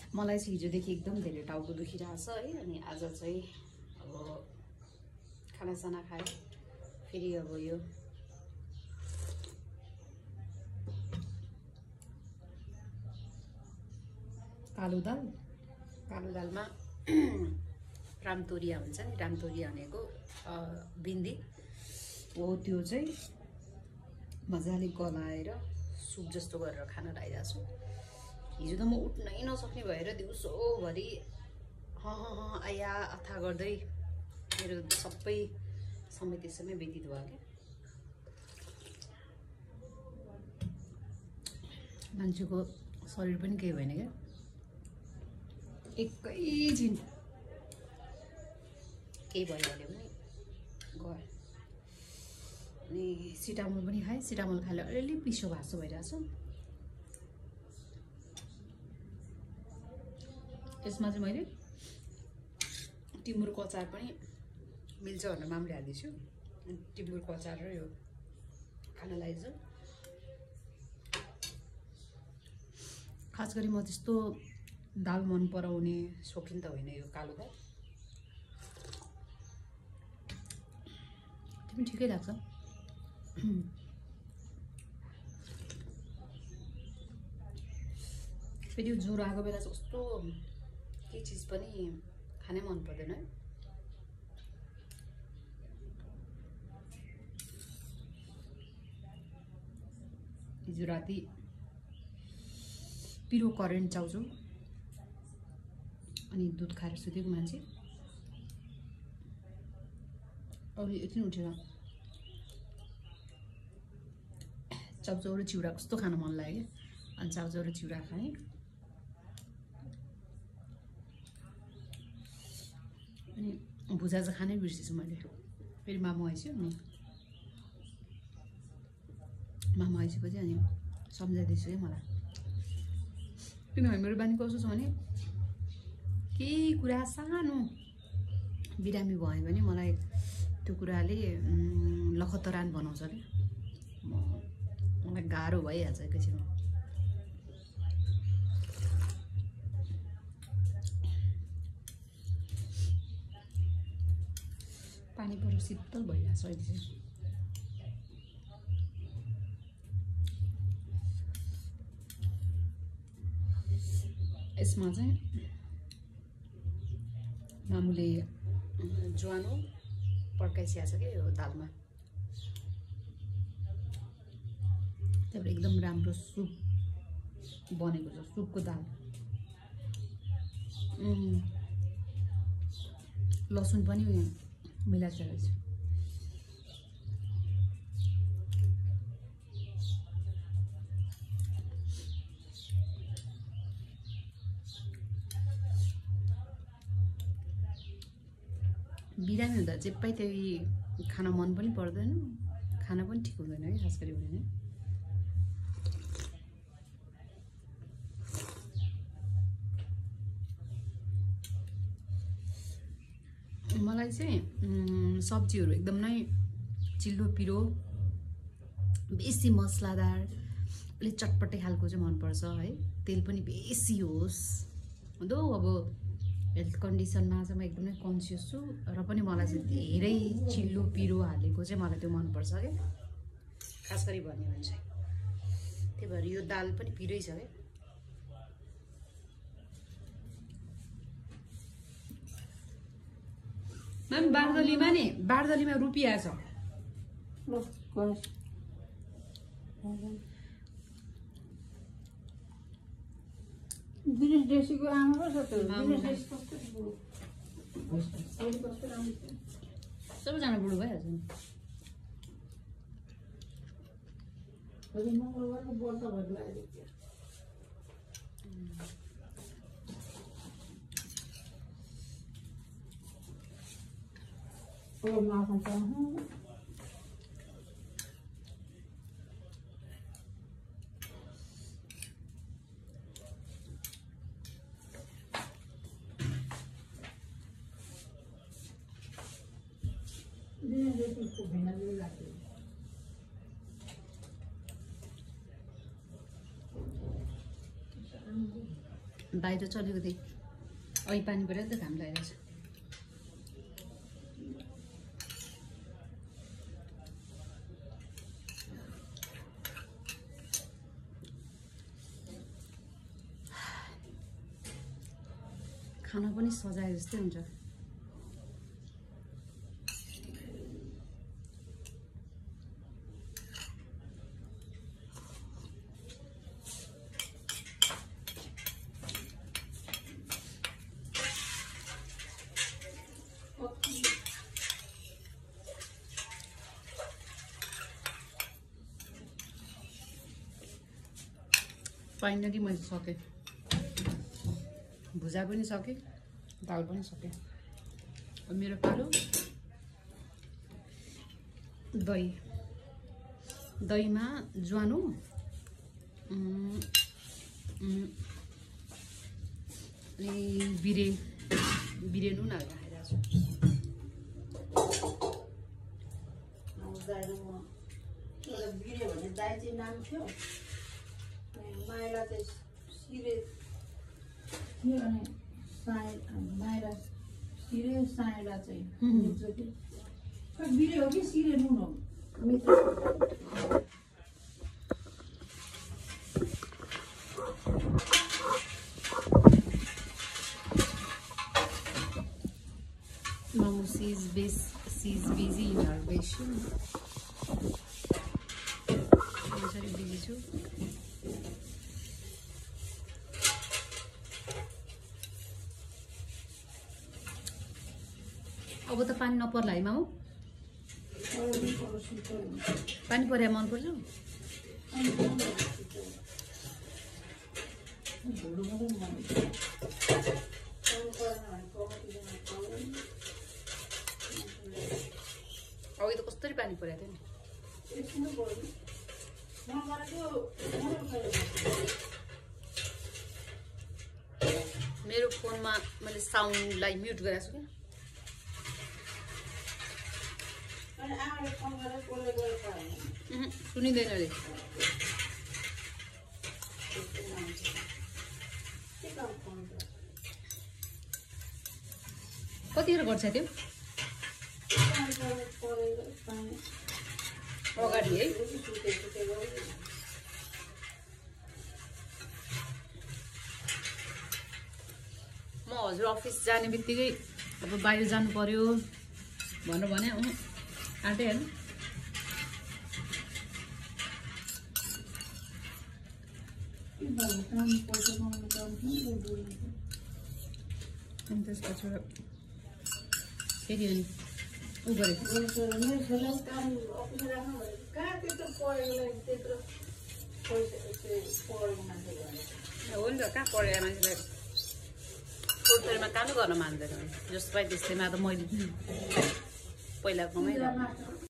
मलाई चाहिँ हिजोदेखि एकदम धेरै टाउको दुखिरहेछ है। अनि आज चाहिँ अब खानासाना खाएँ फेरि अब यो कालो दालमा रामतोरिया हुन्छ नि, रामतोरिया भनेको भिन्डी हो, त्यो चाहिँ मजाले गलाएर सुप जस्तो गरेर खान लागिरहेको छु। हिजो त म उठ्नै नसक्ने भएर दिउँसोभरि आया अथा गर्दै मेरो सबै समय त्यसैमै व्यतीत भयो क्या। मान्छेको शरीर पनि केही भएन क्या, एकैछिन केही भइहाल्यो भने गयो। अनि सिटामोल पनि खाएँ, सिटामोल खाएर अलिअलि पिसो भाँचो भइरहेछ। यसमा चाहिँ मैले टिमुरको अचार पनि मिल्छ भनेर मामले हालिदिन्छु। टिमुरको अचार र यो खान लागेछु। खास गरी म त्यस्तो दाल मन पराउने शौकिन त होइन यो कालो दाल, त्यो पनि ठिकै लाग्छ। फेरि यो ज्वरो आएको बेला चाहिँ कस्तो केही चिज पनि खानै मन पर्दैन है। हिजो राति पिरो करेन्ट चाउचाउ अनि दुध खाएर सुतेको मान्छे अरू एकछिन उठेर चाउचाउ र चिउरा कस्तो खान मन लाग्यो क्या। अनि चाउचाउ र चिउरा खाएँ। अनि भुजा चाहिँ खानै बिर्सेछु मैले। फेरि मामु आइसक्यो अनि मामु आइसकेपछि अनि सम्झाइदिन्छु है मलाई। किनभने मेरो बानी कस्तो छ भने केही कुरा सानो बिरामी भयो भने मलाई त्यो कुराले लखतरान बनाउँछ क्या। मलाई गाह्रो भइहाल्छ एकैछिनमा। पानी परेर शीतल भइरहेछ अहिले चाहिँ। यसमा चाहिँ मामुले ज्वानो पड्काइसिया छ क्या यो दालमा। त्यहाँबाट एकदम राम्रो सुप बनेको छ, सुपको दाल। लसुन पनि मिलाएको रहेछ। बिरामी हुँदा जे पाइ त्यही खान मन पनि पर्दैन, खाना पनि ठिक हुँदैन है खास गरी हुँदैन। मलाई चाहिँ सब्जीहरू एकदम नै चिल्लो पिरो, बेसी मसलादार, अलिक चटपटे खालको चाहिँ मनपर्छ है। तेल पनि बेसी होस्। दो अब हेल्थ कन्डिसनमा चाहिँ म एकदमै कन्सियस छु र पनि मलाई चाहिँ धेरै चिल्लो पिरो हालेको चाहिँ मलाई त्यो मनपर्छ क्या, खास गरी भन्यो भने चाहिँ। त्यही भएर यो दाल पनि पिरै छ क्या। म्याम बारदलीमा रुपियाँ छ। दिनेश देशीको आमा पो छ त्यो। सबैजना बुढो भइहाल्छ नि। मङ्गलबारको व्रत भएर लागेको थियो। माछा दिनेश भिन्न लाग्यो। बाहिर चाहिँ अलिकति अहिले पानी परेर त घाम लागिरहेछ। खाना पनि सजाए जस्तै हुन्छ। फाइनली मैले सकेँ, भुजा पनि सकेँ, दाल पनि सकेँ। मेरो पालो दही, दहीमा ज्वानो बिरे नुन हालेर खाइरहेको छु। बिरे भन्ने दाइ चाहिँ नाम थियो, माइला चाहिँ सिरे थियो अनि माइला सिरे साइला चाहिँ बिरे हो कि सिरे नुन हो मित्र। Mom, she's busy in her vacation. I'm very busy too. अब त पानी नपर्ला है माउ? पानी परे मन पर्छ? अघि त कस्तरी पानी परेको थियो नि। मेरो फोनमा मैले साउन्डलाई म्युट गरेको छु क्या। सुनिँदैन अरे। कतिखेर गर्छ त्यो? अगाडि है। म हजुर अफिस जाने बित्तिकै अब बाहिर जानु पर्यो भनेर भने आँटे होइन। अनि त्यसपछि फेरि उ गरेको हो नि त। कहाँ पढेर मान्छेलाई छोरीमा काम गर्न मान्दैन, जसलाई त्यस्तैमा त मैले पहिलाकोमै